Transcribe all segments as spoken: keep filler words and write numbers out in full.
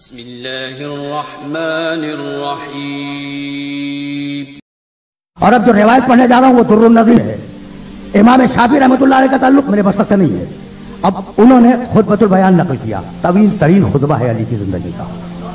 بسم اللہ الرحمن الرحیم. اور اب جو روایت پڑھنے جا رہا ہوں وہ در النظیر ہے. امام شافعی رحمۃ اللہ علیہ کا تعلق میرے مسلک سے نہیں ہے. اب انہوں نے خطبۃ البیان نقل کیا. طویل ترین خطبہ ہے علی کی زندگی کا.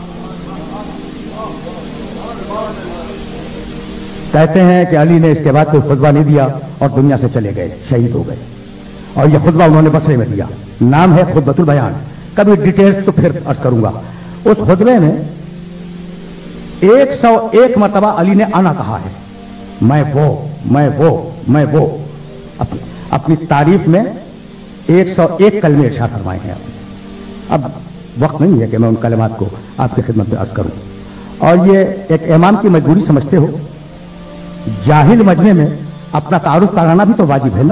کہتے ہیں کہ علی نے اس کے بعد کوئی خطبہ نہیں دیا اور دنیا سے چلے گئے, شہید ہو گئے. اور یہ خطبہ انہوں نے بصرے میں دیا. نام ہے خطبۃ البیان. کبھی ڈیٹیلز تو پھر عرض کروں گا. اس خطبے میں ایک سو ایک مرتبہ علی نے انا کہا ہے. میں وہ میں وہ میں وہ اپنی, اپنی تعریف میں ایک سو ایک کلمے ارشاد فرمائے ہیں. اب وقت نہیں ہے کہ میں ان کلمات کو آپ کی خدمت میں عرض کروں. اور یہ ایک امام کی مجبوری سمجھتے ہو. جاہل مجمع میں اپنا تعارف کرانا بھی تو واجب ہے نا.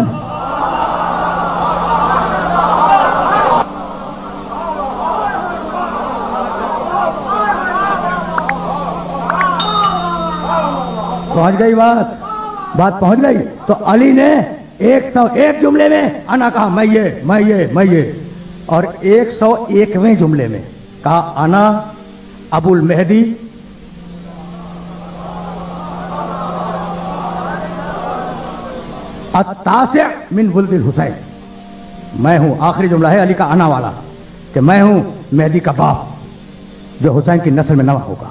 پہنچ گئی بات بات پہنچ گئی. تو علی نے ایک سو ایک جملے میں انا کہا میں یہ میں یہ میں یہ اور ایک سو ایکویں جملے میں کہا انا ابو المہدی التاسع من ولد الحسین. میں ہوں, آخری جملہ ہے علی کا انا والا, کہ میں ہوں مہدی کا باپ جو حسین کی نسل میں نواں ہوگا.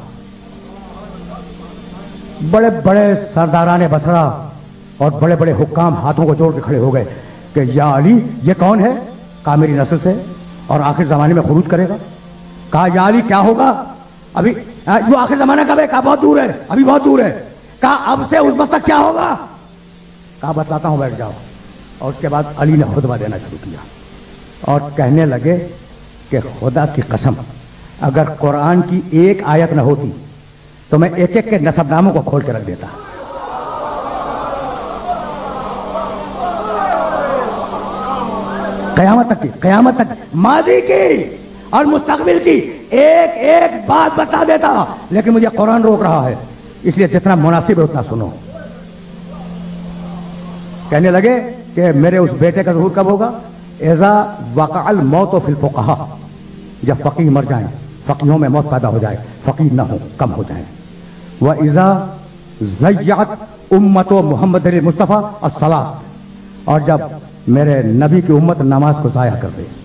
بڑے بڑے سرداران بصرہ اور بڑے بڑے حکام ہاتھوں کو جوڑ کے کھڑے ہو گئے کہ یا علی یہ کون ہے؟ کہا میری نسل سے اور آخر زمانے میں خروج کرے گا. کہا یا علی کیا ہوگا ابھی؟ جو آخر زمانہ کب ہے؟ کہا بہت دور ہے, ابھی بہت دور ہے. کہا اب سے اس وقت تک کیا ہوگا؟ کہا بتلاتا ہوں, بیٹھ جاؤ. اور اس کے بعد علی نے خطبہ دینا شروع کیا اور کہنے لگے کہ خدا کی قسم اگر قرآن کی ایک آیت نہ ہوتی تو میں ایک ایک کے نسب ناموں کو کھول کے رکھ دیتا. قیامت تک کی قیامت تک ماضی کی اور مستقبل کی ایک ایک بات بتا دیتا, لیکن مجھے قرآن روک رہا ہے, اس لیے جتنا مناسب ہے اتنا سنو. کہنے لگے کہ میرے اس بیٹے کا ظہور کب ہوگا؟ اذا وقع الموت فی الفقہاء, جب فقیہ مر جائیں, فقیہوں میں موت پیدا ہو جائے, فقیہ نہ ہو, کم ہو جائیں. وَإِذَا ضَيَّعَتْ أُمَّتُ مُحَمَّدٍ الْمُصْطَفَىٰ الصَّلَاةَ, اور جب میرے نبی کی امت نماز کو ضائع کر دے.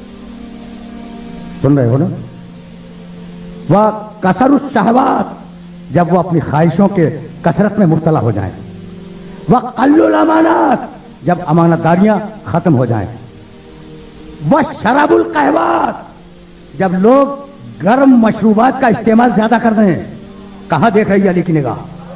سن رہے ہو نا؟ وَكَثَرُ الشَّهَوَاتِ, جب وہ اپنی خواہشوں کے کثرت میں مبتلا ہو جائیں. وَقَلُّ الْأَمَانَاتِ, جب امانت داریاں ختم ہو جائیں. وَشَرَبُ الْقَهْوَاتِ, جب لوگ گرم مشروبات کا استعمال زیادہ کر دیں. کہاں دیکھ رہی ہے علی کی نگاہ؟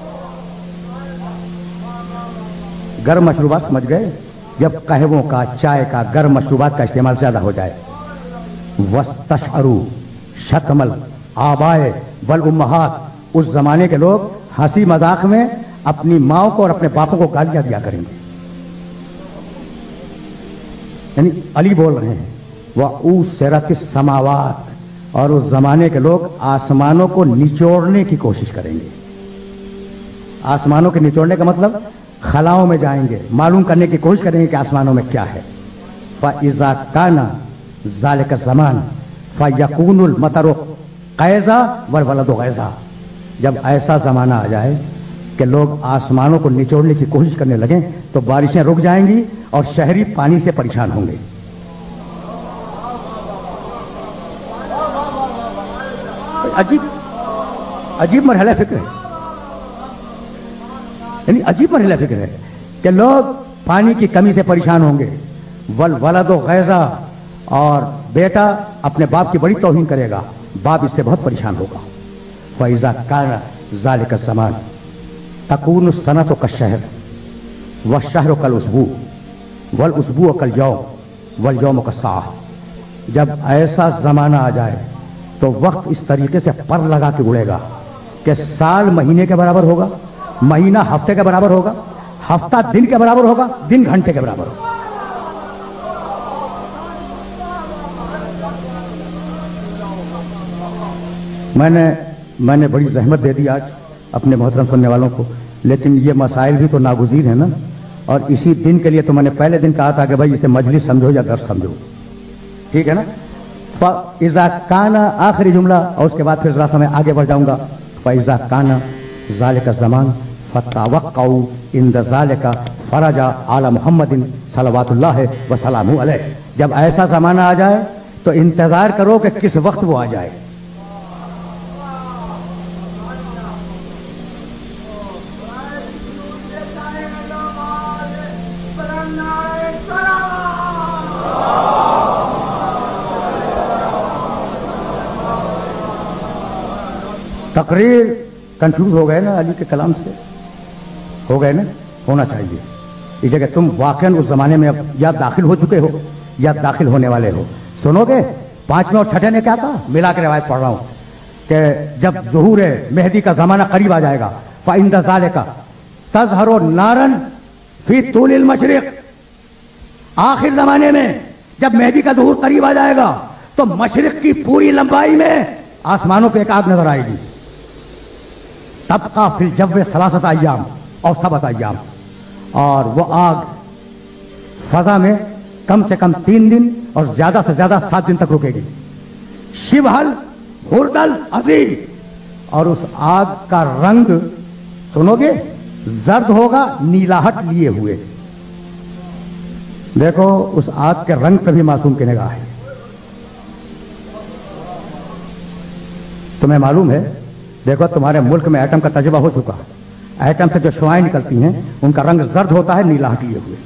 گرم مشروبات سمجھ گئے؟ جب قہووں کا, چائے کا, گرم مشروبات کا استعمال زیادہ ہو جائے. وَاسْتَشْعَرُوا شَتْمَ الْآبَاءِ وَالْأُمَّهَاتِ, اس زمانے کے لوگ ہنسی مذاق میں اپنی ماں کو اور اپنے باپوں کو گالیاں دیا کریں گے. یعنی علی بول رہے ہیں وَأُوسِرَتِ السَّمَاوَاتِ, اور اس زمانے کے لوگ آسمانوں کو نچوڑنے کی کوشش کریں گے. آسمانوں کے نچوڑنے کا مطلب خلاؤں میں جائیں گے, معلوم کرنے کی کوشش کریں گے کہ آسمانوں میں کیا ہے. فَإِذَا كَانَ ذَلِكَ الزَّمَانُ فَيَكُونُ الْمَطَرُ غَيْظًا وَالْوَلَدُ غَيْظًا, جب ایسا زمانہ آ جائے کہ لوگ آسمانوں کو نچوڑنے کی کوشش کرنے لگیں تو بارشیں رک جائیں گی اور شہری پانی سے پریشان ہوں گے. عجیب عجیب مرحلہ فکر ہے, یعنی عجیب مرحلہ فکر ہے کہ لوگ پانی کی کمی سے پریشان ہوں گے. والولد غیظا, اور بیٹا اپنے باپ کی بڑی توہین کرے گا, باپ اس سے بہت پریشان ہوگا. فَإِذَا كَانَ ذَلِكَ الزَّمَانُ تَكُونُ السَّنَةُ كَالشَّهْرِ وَالشَّهْرُ كَالْأُسْبُوعِ وَالْأُسْبُوعُ كَالْيَوْمِ وَالْيَوْمُ كَالسَّاعَةِ, جب ایسا زمانہ آ جائے تو وقت اس طریقے سے پر لگا کے اڑے گا کہ سال مہینے کے برابر ہوگا, مہینہ ہفتے کے برابر ہوگا, ہفتہ دن کے برابر ہوگا, دن گھنٹے کے برابر ہوگا. میں نے میں نے بڑی زحمت دے دی آج اپنے محترم سننے والوں کو, لیکن یہ مسائل بھی تو ناگزیر ہیں نا. اور اسی دن کے لیے تو میں نے پہلے دن کہا تھا کہ بھائی اسے مجلس سمجھو یا درس سمجھو, ٹھیک ہے نا. فَإِذَا كَانَ آخری جملہ اور اس کے بعد پھر ذرا سا میں آگے بڑھ جاؤں گا. فَإِذَا كَانَ ذَلِكَ الزَّمَانُ فَتَوَقَّعُوا عِنْدَ ذَلِكَ فَرَجَ عَلَى مُحَمَّدٍ صلوات اللہ وسلامہ علیہ. جب ایسا زمانہ آ جائے تو انتظار کرو کہ کس وقت وہ آ جائے. تقریر کنفیوز ہو گئے نا علی کے کلام سے؟ ہو گئے نا؟ ہونا چاہیے. اس جگہ تم واقعاً اس زمانے میں اب یا داخل ہو چکے ہو یا داخل ہونے والے ہو. سنو گے پانچویں اور چھٹے نے کیا کہا؟ ملا کے روایت پڑھ رہا ہوں کہ جب ظہور مہدی کا زمانہ قریب آ جائے گا فَإِنَّ ذَلِكَ تَظْهَرُ نَارًا فِي طُولِ الْمَشْرِقِ. آخر زمانے میں جب مہدی کا ظہور قریب آ جائے گا تو مشرق کی پوری لمبائی میں آسمانوں پہ ایک آگ نظر آئے گی. تبقى فی الجو ثلاثۃ ایام اور سبعۃ ایام. اور وہ آگ فضا میں کم سے کم تین دن اور زیادہ سے زیادہ سات دن تک رکے گی. شبہل ہردل عظیم. اور اس آگ کا رنگ سنو گے زرد ہوگا نیلاہٹ لیے ہوئے. دیکھو اس آگ کے رنگ پہ بھی معصوم کی نگاہ ہے. تمہیں معلوم ہے دیکھو تمہارے ملک میں ایٹم کا تجربہ ہو چکا ہے. ایٹم سے جو شعائیں نکلتی ہیں ان کا رنگ زرد ہوتا ہے نیلاہٹ لیے ہوئے.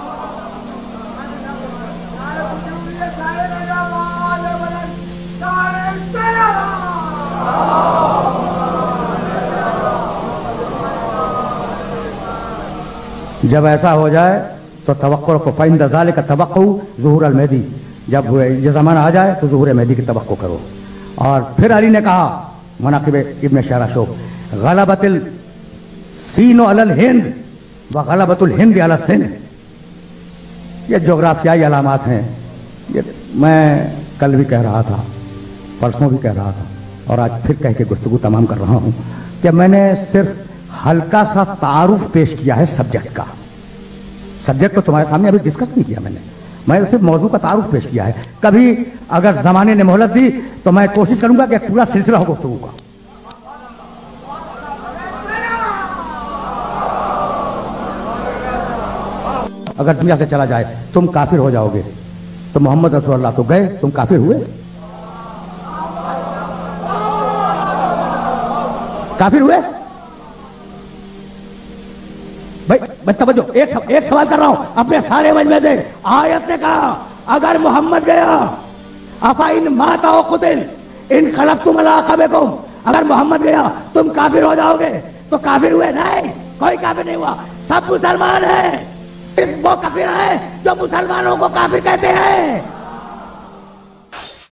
جب ایسا ہو جائے تو توقع کو فَإِنَّ ذَلِكَ تَوَقَّعُوا ظُهُورَ الْمَهْدِي. جب یہ زمانہ آ جائے تو ظہور مہدی کی توقع کرو. اور پھر علی نے کہا مناقب ابن شہراشوب غلبت السین علی الہند وغلبت الہند علی السن. یہ جغرافیائی علامات ہیں. یہ میں کل بھی کہہ رہا تھا پرسوں بھی کہہ رہا تھا اور آج پھر کہہ کے گفتگو تمام کر رہا ہوں کہ میں نے صرف ہلکا سا تعارف پیش کیا ہے سبجیکٹ کا. سبجیکٹ تو تمہارے سامنے ابھی ڈسکس نہیں کیا میں نے. میں صرف موضوع کا تعارف پیش کیا ہے. کبھی اگر زمانے نے مہلت دی تو میں کوشش کروں گا کہ پورا سلسلہ ہو گفتگو کا. اگر دنیا سے چلا جائے تم کافر ہو جاؤ گے. تو محمد رسول اللہ تو گئے تم کافر ہوئے. کافر ہوئے بھائی بس توجہ. ایک ایک سوال کر رہا ہوں اپنے سارے مجمع سے. آیت نے کہا اگر محمد گیا افائن ماتا و قتل ان خلقتم علی عقبکم. اگر محمد گیا تم کافر ہو جاؤ گے. تو کافر ہوئے نہیں؟ کوئی کافر نہیں ہوا. سب مسلمان ہیں. وہ کافر ہیں جو مسلمانوں کو کافر کہتے ہیں.